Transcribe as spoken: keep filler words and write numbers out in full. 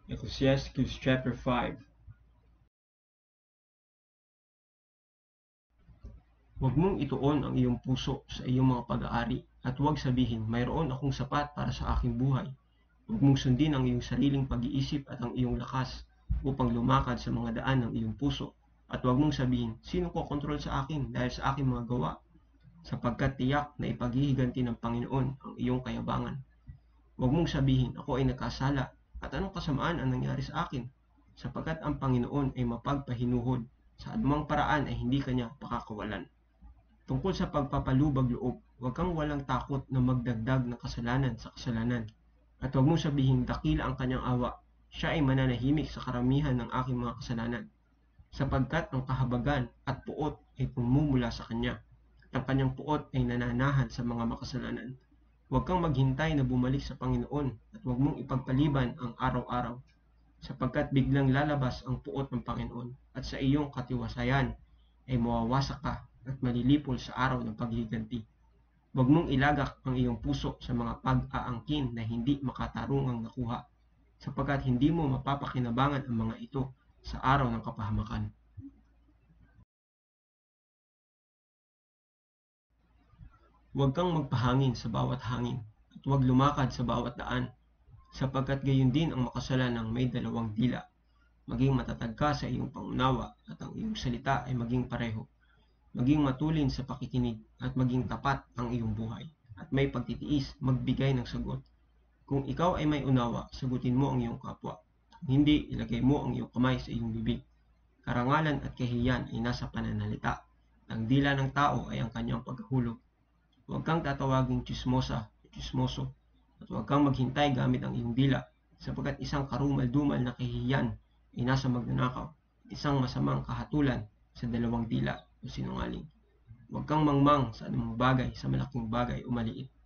Ecclesiastes chapter five. Huwag mong ituon ang iyong puso sa iyong mga pag-aari at huwag sabihin, mayroon akong sapat para sa aking buhay. Huwag mong sundin ang iyong sariling pag-iisip at ang iyong lakas upang lumakad sa mga daan ng iyong puso. At huwag mong sabihin, sino ko kontrol sa akin dahil sa aking mga gawa? Sapagkat tiyak na ipaghihiganti ng Panginoon ang iyong kayabangan. Huwag mong sabihin, ako ay nagkasala at anong kasamaan ang nangyari sa akin? Sapagkat ang Panginoon ay mapagpahinuhod, sa anumang paraan ay hindi kanya pakakawalan. Tungkol sa pagpapalubag loob, huwag kang walang takot na magdagdag ng kasalanan sa kasalanan. At huwag mong sabihin dakila ang kanyang awa, siya ay mananahimik sa karamihan ng aking mga kasalanan. Sapagkat ang kahabagan at puot ay pumumula sa kanya, at ang kanyang puot ay nananahan sa mga makasalanan. Huwag kang maghintay na bumalik sa Panginoon at huwag mong ipagpaliban ang araw-araw, sapagkat biglang lalabas ang puot ng Panginoon at sa iyong katiwasayan ay mawawasak ka at malilipol sa araw ng paghihiganti. Huwag mong ilagak ang iyong puso sa mga pag-aangkin na hindi makatarungang nakuha, sapagkat hindi mo mapapakinabangan ang mga ito sa araw ng kapahamakan. Huwag kang magpahangin sa bawat hangin at huwag lumakad sa bawat daan, sapagkat gayon din ang makasalanang may dalawang dila. Maging matatag ka sa iyong pangunawa at ang iyong salita ay maging pareho. Maging matulin sa pakikinig at maging tapat ang iyong buhay at may pagtitiis magbigay ng sagot. Kung ikaw ay may unawa, sagutin mo ang iyong kapwa. Hindi, ilagay mo ang iyong kamay sa iyong bibig. Karangalan at kahiyan ay nasa pananalita. Ang dila ng tao ay ang kanyang paghahulog. Huwag kang tatawaging tsismosa o tsismoso at huwag kang maghintay gamit ang iyong dila, sapagkat isang karumal-dumal na kahihiyan ay nasa magnanakaw at isang masamang kahatulan sa dalawang dila o sinungaling. Huwag kang mangmang sa anumang bagay, sa malaking bagay o maliit,